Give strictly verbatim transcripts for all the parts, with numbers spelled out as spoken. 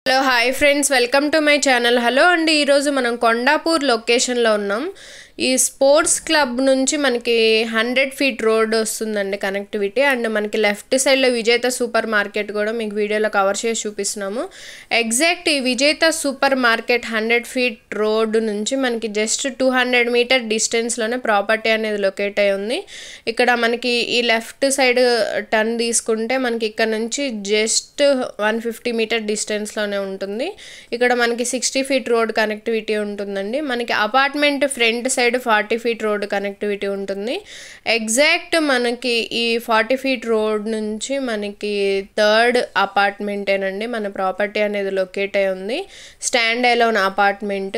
Hello hi friends, welcome to my channel. Hello అండి, ఈరోజు మనం కొండాపూర్ లొకేషన్లో ఉన్నాం. ఈ స్పోర్ట్స్ క్లబ్ నుంచి మనకి హండ్రెడ్ ఫీట్ రోడ్ వస్తుందండి కనెక్టివిటీ. అండ్ మనకి లెఫ్ట్ సైడ్లో విజేత సూపర్ మార్కెట్ కూడా మీకు వీడియోలో కవర్ చేసి చూపిస్తున్నాము. ఎగ్జాక్ట్ ఈ Vijetha super market hundred feet road నుంచి మనకి జస్ట్ టూ హండ్రెడ్ మీటర్ డిస్టెన్స్లోనే ప్రాపర్టీ అనేది లొకేట్ అయి ఉంది. ఇక్కడ మనకి ఈ లెఫ్ట్ సైడ్ టర్న్ తీసుకుంటే మనకి ఇక్కడ నుంచి జస్ట్ వన్ ఫిఫ్టీ మీటర్ డిస్టెన్స్లోనే ఉంటుంది. ఇక్కడ మనకి సిక్స్టీ ఫీట్ రోడ్ కనెక్టివిటీ ఉంటుందండి. మనకి apartment front side forty feet road connectivity ఉంటుంది. ఎగ్జాక్ట్ మనకి ఈ ఫార్టీ ఫీట్ రోడ్ నుంచి మనకి థర్డ్ అపార్ట్మెంటేనండి మన ప్రాపర్టీ అనేది లొకేట్ అయి ఉంది. Stand alone apartment.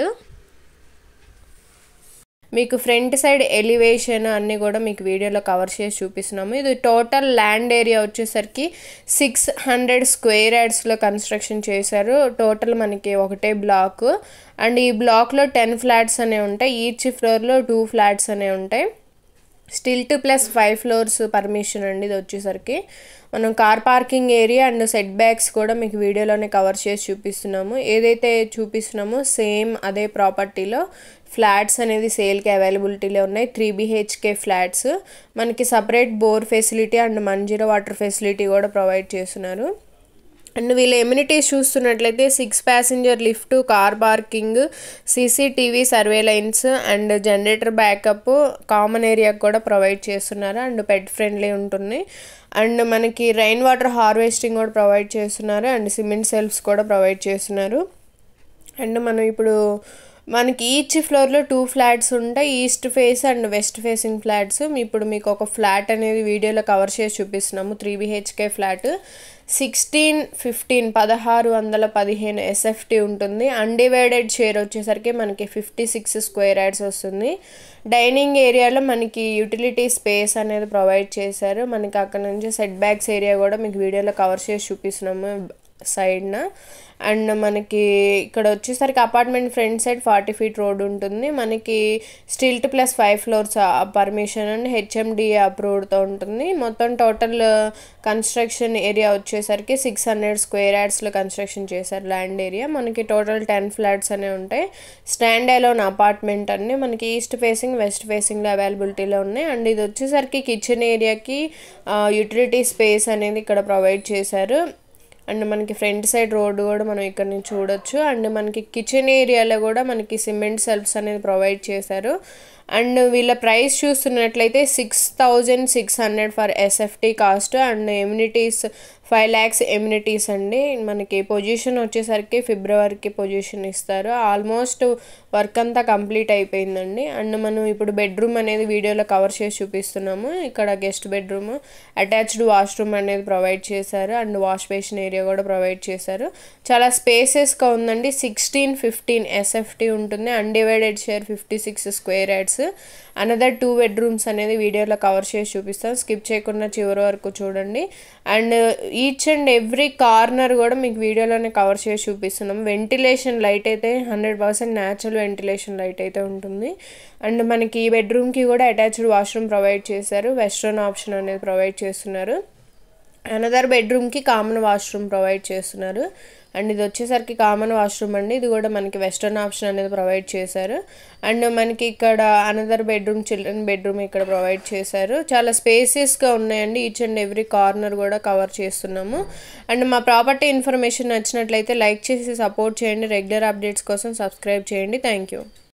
మీకు ఫ్రంట్ సైడ్ ఎలివేషన్ అన్నీ కూడా మీకు వీడియోలో కవర్ చేసి చూపిస్తున్నాము. ఇది టోటల్ ల్యాండ్ ఏరియా వచ్చేసరికి సిక్స్ హండ్రెడ్ స్క్వేర్ యార్డ్స్లో కన్స్ట్రక్షన్ చేశారు. టోటల్ మనకి ఒకటే బ్లాక్. అండ్ ఈ బ్లాక్లో టెన్ ఫ్లాట్స్ అనేవి ఉంటాయి. ఈచ్ ఫ్లోర్లో టూ ఫ్లాట్స్ అనేవి ఉంటాయి. Stilt plus five floors permission అండి. ఇది వచ్చేసరికి మనం car parking area and setbacks కూడా మీకు వీడియోలోనే కవర్ చేసి చూపిస్తున్నాము. ఏదైతే చూపిస్తున్నామో సేమ్ అదే ప్రాపర్టీలో ఫ్లాట్స్ అనేది సేల్కి అవైలబిలిటీలో ఉన్నాయి. Three BHK flats. మనకి separate bore facility and Manjira water facility కూడా ప్రొవైడ్ చేస్తున్నారు. అండ్ వీళ్ళ ఎమ్యూనిటీస్ చూస్తున్నట్లయితే six passenger lift, car parking, CCTV surveillance and generator backup common ఏరియాకి కూడా ప్రొవైడ్ చేస్తున్నారు. అండ్ పెట్ ఫ్రెండ్లీ ఉంటుంది. అండ్ మనకి రైన్ వాటర్ హార్వెస్టింగ్ కూడా ప్రొవైడ్ చేస్తున్నారు. అండ్ సిమెంట్ సెల్ఫ్స్ కూడా ప్రొవైడ్ చేస్తున్నారు. అండ్ మనం ఇప్పుడు మనకి ఈచ్ ఫ్లోర్లో టూ ఫ్లాట్స్ ఉంటాయి. East face and west facing flats. ఇప్పుడు మీకు ఒక ఫ్లాట్ అనేది వీడియోలో కవర్ చేసి చూపిస్తున్నాము. Three BHK flat sixteen fifteen పదహారు వందల పదిహేను ఎస్ఎఫ్టీ ఉంటుంది. అన్డివైడెడ్ షేర్ వచ్చేసరికి మనకి ఫిఫ్టీ సిక్స్ స్క్వేర్ యార్డ్స్ వస్తుంది. డైనింగ్ ఏరియాలో మనకి యూటిలిటీ స్పేస్ అనేది ప్రొవైడ్ చేశారు. మనకి అక్కడ నుంచి సెట్ బ్యాక్స్ ఏరియా కూడా మీకు వీడియోలో కవర్ చేసి చూపిస్తున్నాము సైడ్న. అండ్ మనకి ఇక్కడ వచ్చేసరికి apartment front side forty feet road ఉంటుంది. మనకి stilt plus five floors permission and HMDA అప్రూవ్డ్తో ఉంటుంది. మొత్తం టోటల్ కన్స్ట్రక్షన్ ఏరియా వచ్చేసరికి సిక్స్ హండ్రెడ్ స్క్వేర్ యార్డ్స్లో కన్స్ట్రక్షన్ చేశారు ల్యాండ్ ఏరియా. మనకి టోటల్ టెన్ ఫ్లాట్స్ అనేవి ఉంటాయి. స్టాండ్ అలోన్ అపార్ట్మెంట్ అన్నీ మనకి ఈస్ట్ ఫేసింగ్ వెస్ట్ ఫేసింగ్లో అవైలబిలిటీలో ఉన్నాయి. అండ్ ఇది వచ్చేసరికి కిచెన్ ఏరియాకి యూటిలిటీ స్పేస్ అనేది ఇక్కడ ప్రొవైడ్ చేశారు. అండ్ మనకి ఫ్రంట్ సైడ్ రోడ్డు కూడా మనం ఇక్కడ నుంచి చూడొచ్చు. అండ్ మనకి కిచెన్ ఏరియాలో కూడా మనకి సిమెంట్ సెల్ఫ్స్ అనేది ప్రొవైడ్ చేశారు. అండ్ వీళ్ళ ప్రైస్ చూస్తున్నట్లయితే six thousand six hundred for SFT cost. And amenities five lakhs amenities అండి. మనకి పొజిషన్ వచ్చేసరికి ఫిబ్రవరికి పొజిషన్ ఇస్తారు. ఆల్మోస్ట్ వర్క్ అంతా కంప్లీట్ అయిపోయిందండి. అండ్ మనం ఇప్పుడు బెడ్రూమ్ అనేది వీడియోలో కవర్ చేసి చూపిస్తున్నాము. ఇక్కడ గెస్ట్ బెడ్రూమ్, అటాచ్డ్ వాష్రూమ్ అనేది ప్రొవైడ్ చేశారు. అండ్ వాష్ బేసిన్ ఏరియా కూడా ప్రొవైడ్ చేశారు. చాలా స్పేసెస్గా ఉందండి. సిక్స్టీన్ ఫిఫ్టీన్ ఎస్ఎఫ్టీ ఉంటుంది. Undivided share fifty six square yards. Another two bedrooms అనేది వీడియోలో కవర్ చేసి చూపిస్తాను. స్కిప్ చేయకుండా చివరి వరకు చూడండి. And each and every corner కూడా మీకు వీడియోలోనే కవర్ చేసి చూపిస్తున్నాం. వెంటిలేషన్ లైట్ అయితే hundred percent natural ventilation light అయితే ఉంటుంది. అండ్ మనకి ఈ బెడ్రూమ్కి కూడా అటాచ్డ్ వాష్రూమ్ ప్రొవైడ్ చేశారు. వెస్ట్రన్ ఆప్షన్ అనేది ప్రొవైడ్ చేస్తున్నారు. అనదర్ బెడ్రూమ్కి కామన్ వాష్రూమ్ ప్రొవైడ్ చేస్తున్నారు. అండ్ ఇది వచ్చేసరికి కామన్ వాష్రూమ్ అండి. ఇది కూడా మనకి వెస్ట్రన్ ఆప్షన్ అనేది ప్రొవైడ్ చేశారు. అండ్ మనకి ఇక్కడ అనదర్ బెడ్రూమ్, చిల్డ్రన్ బెడ్రూమ్ ఇక్కడ ప్రొవైడ్ చేశారు. చాలా స్పేసెస్గా ఉన్నాయండి. ఈచ్ అండ్ ఎవ్రీ కార్నర్ కూడా కవర్ చేస్తున్నాము. అండ్ మా ప్రాపర్టీ ఇన్ఫర్మేషన్ నచ్చినట్లయితే లైక్ చేసి సపోర్ట్ చేయండి. రెగ్యులర్ అప్డేట్స్ కోసం సబ్స్క్రైబ్ చేయండి. Thank you.